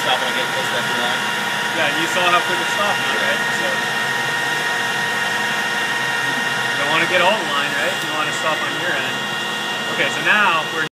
stop when I get close to that blue line. Yeah, and you saw how quick it stopped now, right? So you don't want to get all the line, right? You want to stop on your end. Okay, so now we're